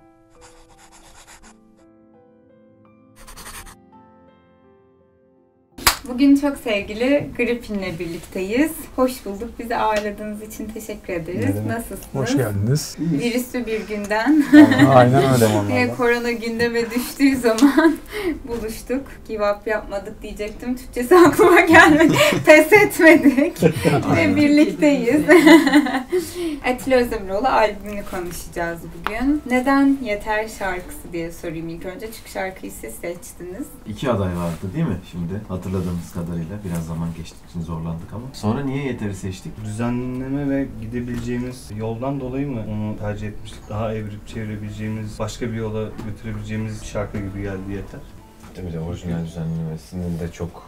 Bugün çok sevgili Gripin'le birlikteyiz. Hoş bulduk. Bizi ağırladığınız için teşekkür ederiz. Nasılsınız? Hoş geldiniz. Virüslü bir günden. Aynen öyle. Korona gündeme düştüğü zaman buluştuk. Give up yapmadık diyecektim. Türkçesi aklıma gelmedi. Pes etmedik. Ve birlikteyiz. Atilla Özdemiroğlu albümünü konuşacağız bugün. Neden Yeter şarkısı diye sorayım ilk önce. Çünkü şarkıyı siz seçtiniz. 2 aday vardı değil mi şimdi? Hatırladığımız kadarıyla biraz zaman geçtiği için zorlandık ama. Sonra niye Yeter'i seçtik? Düzenleme ve gidebileceğimiz yoldan dolayı mı onu tercih etmiştik? Daha evirip çevirebileceğimiz, başka bir yola götürebileceğimiz bir şarkı gibi geldi Yeter. Tabii de orijinal düzenlemesinin de çok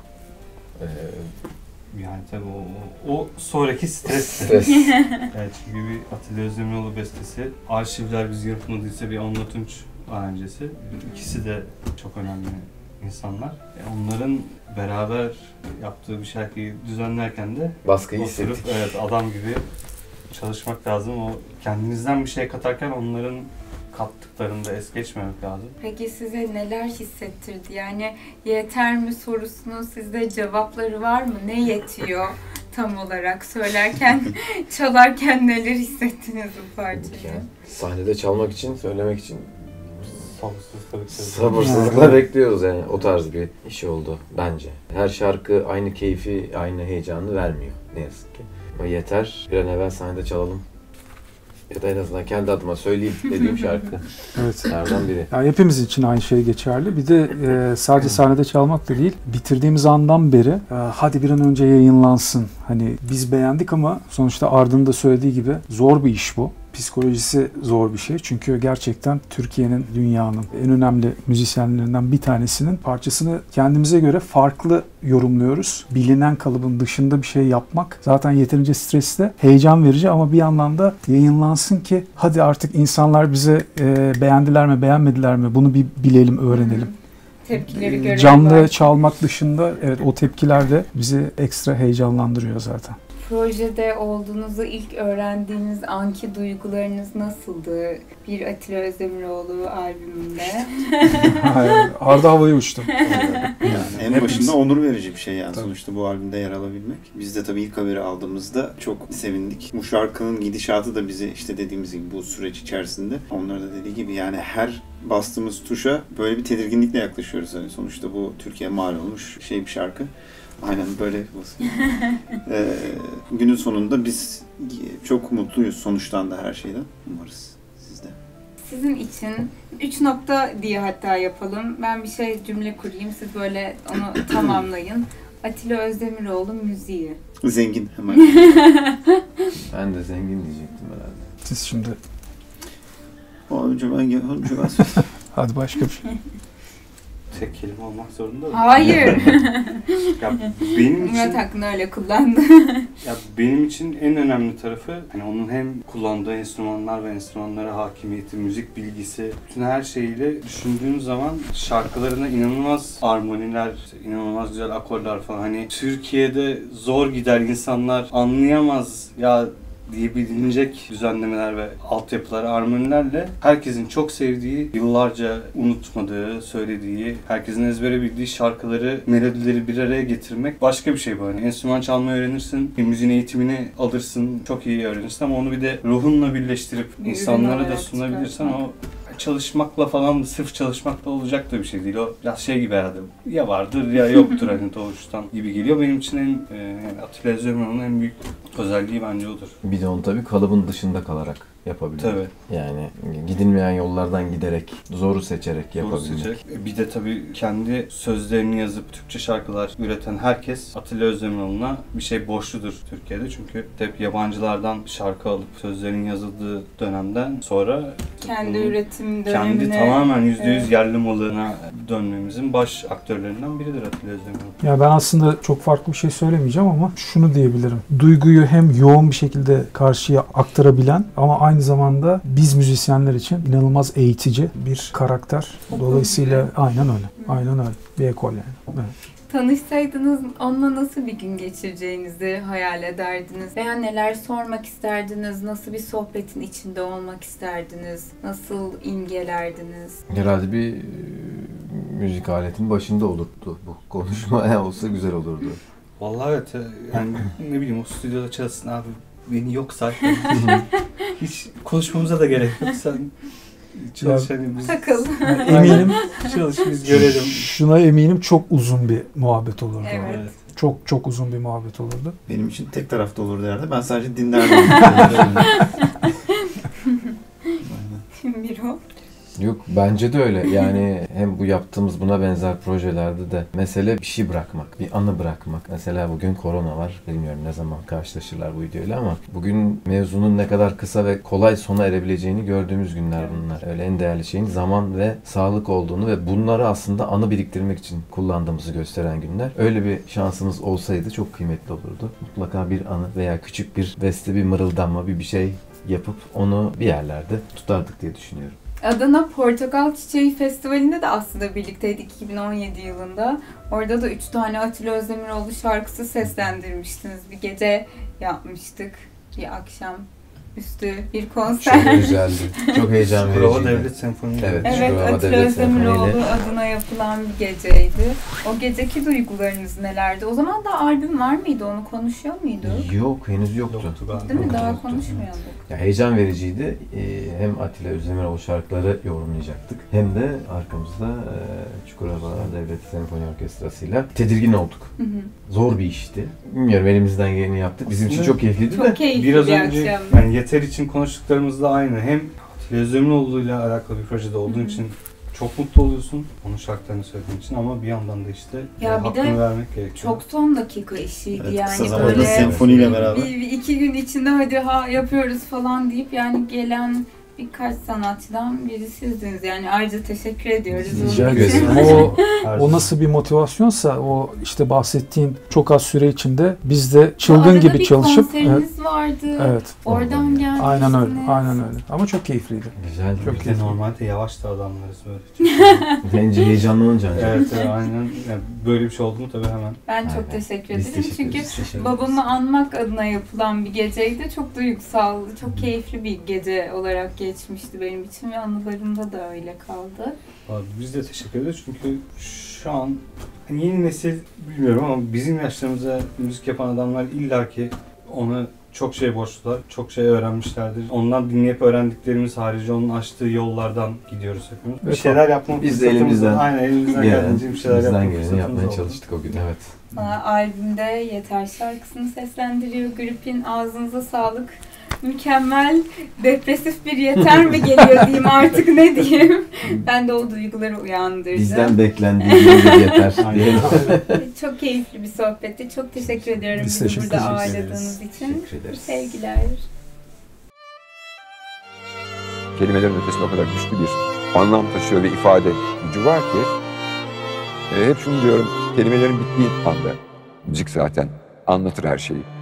yani tabii o sonraki stres. Evet, çünkü bir Atilla Özdemiroğlu bestesi. Arşivler Biz Yapmadıysa bir Anla Tunç aranjesi. İkisi de çok önemli insanlar. Onların beraber yaptığı bir şarkıyı düzenlerken de baskıyı hissettik. Evet, adam gibi çalışmak lazım. O kendinizden bir şey katarken onların kattıklarını da es geçmemek lazım. Peki size neler hissettirdi? Yani yeter mi sorusunun sizde cevapları var mı? Ne yetiyor tam olarak? Söylerken, çalarken neler hissettiniz bu parçayı? Sahnede çalmak için, söylemek için Sabırsızlıkla sabırsızlıkla bekliyoruz yani. O tarz bir iş oldu bence. Her şarkı aynı keyfi, aynı heyecanı vermiyor ne yazık ki. Ama Yeter, bir an evvel sahnede çalalım. Ya da en azından kendi adıma söyleyeyim dediğim şarkı. Evet. Nereden biri. Yani hepimiz için aynı şey geçerli. Bir de sadece sahnede çalmak da değil, bitirdiğimiz andan beri hadi bir an önce yayınlansın. Hani biz beğendik ama sonuçta Arda'nın da söylediği gibi zor bir iş bu. Psikolojisi zor bir şey. Çünkü gerçekten Türkiye'nin, dünyanın en önemli müzisyenlerinden bir tanesinin parçasını kendimize göre farklı yorumluyoruz. Bilinen kalıbın dışında bir şey yapmak zaten yeterince stresli, heyecan verici ama bir yandan da yayınlansın ki hadi artık insanlar bize beğendiler mi, beğenmediler mi bunu bir bilelim, öğrenelim. Tepkileri görelim. Canlı çalmak dışında evet o tepkiler de bizi ekstra heyecanlandırıyor zaten. Projede olduğunuzu ilk öğrendiğiniz anki duygularınız nasıldı? Bir Atilla Özdemiroğlu albümünde. Arda havaya uçtu. Yani en başında onur verici bir şey yani sonuçta bu albümde yer alabilmek. Biz de tabii ilk haberi aldığımızda çok sevindik. Bu şarkının gidişatı da bizi işte dediğimiz gibi bu süreç içerisinde onlara da dediği gibi yani her bastığımız tuşa böyle bir tedirginlikle yaklaşıyoruz. Yani sonuçta bu Türkiye mal olmuş bir şarkı. Aynen böyle. Günün sonunda biz çok mutluyuz sonuçtan da her şeyden. Umarız siz de. Sizin için 3 nokta diye hatta yapalım. Ben bir cümle kurayım. Siz böyle onu tamamlayın. Atilla Özdemiroğlu müziği. Zengin hemen. Ben de zengin diyecektim herhalde. Siz şimdi... Önce ben Hadi başka bir şey. tek kelime olmak zorunda mı? Hayır. Ya benim için Murat hakkında öyle kullandı. ya benim için en önemli tarafı hani onun hem kullandığı enstrümanlar ve enstrümanlara hakimiyeti, müzik bilgisi, bütün her şeyiyle düşündüğüm zaman şarkılarına inanılmaz armoniler, inanılmaz güzel akorlar falan. Hani Türkiye'de zor gider, insanlar anlayamaz ya diyebilecek düzenlemeler ve altyapılar, armonilerle herkesin çok sevdiği, yıllarca unutmadığı, söylediği, herkesin ezbere bildiği şarkıları, melodileri bir araya getirmek başka bir şey bu. Yani enstrüman çalmayı öğrenirsin, müziğin eğitimini alırsın, çok iyi öğrenirsin ama onu bir de ruhunla birleştirip insanlara da sunabilirsen o çalışmakla falan da sırf çalışmakla olacak da bir şey değil. O biraz şey gibi herhalde. Ya vardır ya yoktur hani doğuştan gibi geliyor. Benim için yani Atilla Özdemiroğlu'nun en büyük özelliği bence odur. Bir de onu tabii kalıbın dışında kalarak yapabilir. Tabii. Yani gidilmeyen yollardan giderek, zoru seçerek yapabilmek. Bir de tabii kendi sözlerini yazıp Türkçe şarkılar üreten herkes Atilla Özdemiroğlu'na bir şey borçludur Türkiye'de. Çünkü hep yabancılardan şarkı alıp sözlerin yazıldığı dönemden sonra Kendi üretim dönemine. kendi tamamen %100 yerli malına dönmemizin baş aktörlerinden biridir Atilla Özdemiroğlu. Ya ben aslında çok farklı bir şey söylemeyeceğim ama şunu diyebilirim. Duyguyu hem yoğun bir şekilde karşıya aktarabilen ama aynı zamanda biz müzisyenler için inanılmaz eğitici bir karakter. Dolayısıyla aynen öyle. Aynen öyle. Bir ekol yani. Evet. Tanışsaydınız onunla nasıl bir gün geçireceğinizi hayal ederdiniz? Veya neler sormak isterdiniz? Nasıl bir sohbetin içinde olmak isterdiniz? Nasıl imgelerdiniz? Herhalde bir müzik aletinin başında olurdu bu konuşma. Olsa güzel olurdu. Vallahi evet, yani ne bileyim o stüdyoda çalışsın abi, beni yok zaten. Hiç konuşmamıza da gerek yok. Sen çalış, hani biz Takıl. Eminim çalış, biz görelim. şuna eminim, çok uzun bir muhabbet olurdu. Evet. Evet. Çok çok uzun bir muhabbet olurdu. Benim için tek tarafta olurdu herhalde. Ben sadece dinlerdim. Bir o. Yok, bence de öyle. Yani hem bu yaptığımız buna benzer projelerde de mesele bir şey bırakmak, bir anı bırakmak. Mesela bugün korona var. Bilmiyorum ne zaman karşılaşırlar bu videoyla ama bugün mevzunun ne kadar kısa ve kolay sona erebileceğini gördüğümüz günler bunlar. Öyle en değerli şeyin zaman ve sağlık olduğunu ve bunları aslında anı biriktirmek için kullandığımızı gösteren günler. Öyle bir şansımız olsaydı çok kıymetli olurdu. Mutlaka bir anı veya küçük bir beste, bir mırıldanma, bir şey yapıp onu bir yerlerde tutardık diye düşünüyorum. Adana Portakal Çiçeği Festivali'nde de aslında birlikteydik 2017 yılında. Orada da 3 tane Atilla Özdemiroğlu şarkısı seslendirmiştiniz. Bir gece yapmıştık. Bir akşam üstü bir konser. Çok güzeldi. Çok heyecan vericiydi. Çukurova Devlet Senfoni. Evet. Evet, Çukurova Atilla Devlet Özdemiroğlu Senfoni'yle. adına yapılan bir geceydi. O geceki duygularınız nelerdi? O zaman da albüm var mıydı? Onu konuşuyor muyduk? Yok, henüz yoktu. Yoktu galiba. Değil mi? Daha Yoktu. konuşmuyorduk. Ya heyecan vericiydi. Hem Atilla Özdemiroğlu şarkıları yorumlayacaktık. Hem de arkamızda Çukurova Devlet Senfoni Orkestrası'yla tedirgin olduk. Hı hı. Zor bir işti. Bilmiyorum, elimizden geleni yaptık. Bizim için çok keyifliydi de. Çok keyifli Biraz bir önce akşamdı. yani Yeter için konuştuklarımız da aynı. Hem Atilla Özdemiroğlu'yla alakalı bir projede olduğun Hı hı. için çok mutlu oluyorsun. Onun şarkılarını söylediğin için, ama bir yandan da işte Ya bir hakkını de vermek gerekiyor. Çok son dakika işiydi Evet, yani kısa zamanda böyle senfoniyle beraber. bir iki gün içinde hadi yapıyoruz falan deyip yani gelen birkaç sanatçıdan biri sizdiniz. Yani ayrıca teşekkür ediyoruz. Rica bunun ederim. için. O nasıl bir motivasyonsa, o işte bahsettiğin çok az süre içinde biz de çılgın Arada gibi bir çalışıp konseriniz vardı. evet. Oradan gelmişsiniz. Aynen öyle. Aynen öyle. Ama çok keyifliydi. Güzel. Çok Biz de normalde yavaş da adamlarız böyle. Bence heyecanlanınca ancak. Evet, aynen. Yani böyle bir şey oldu mu tabii hemen. Ben çok Aynen. teşekkür Biz ederim. teşekkür Çünkü ederiz. babamı anmak adına yapılan bir geceydi. Çok duygusal, çok keyifli bir gece olarak geçmişti benim için ve anılarımda da öyle kaldı. Abi, biz de teşekkür ederiz çünkü şu an hani yeni nesil bilmiyorum ama bizim yaşlarımıza müzik yapan adamlar illaki ona çok şey borçlular, çok şey öğrenmişlerdir. Ondan dinleyip öğrendiklerimiz harici onun açtığı yollardan gidiyoruz hepimiz. Bir Evet, şeyler yapmak biz de elimizden- aynen elimizden geldiğince bir şeyler Bizden yapmak geleni fırsatımız yapmaya oldu. çalıştık o gün, evet. Bana albümde Yeter şarkısını seslendiriyor. Grip'in ağzınıza sağlık. Mükemmel, depresif bir Yeter mi geliyor diyeyim artık, ne diyeyim. Ben de o duyguları uyandırdım. Bizden beklendiği gibi bir yeter diyelim. Çok keyifli bir sohbetti. Çok teşekkür ediyorum Biz bizi teşekkür burada ederiz. ağırladığınız için. Teşekkür ederiz. Sevgiler. Kelimelerin ötesinde o kadar güçlü bir anlam taşıyor ve ifade gücü var ki hep şunu diyorum, kelimelerin bittiği anda müzik zaten anlatır her şeyi.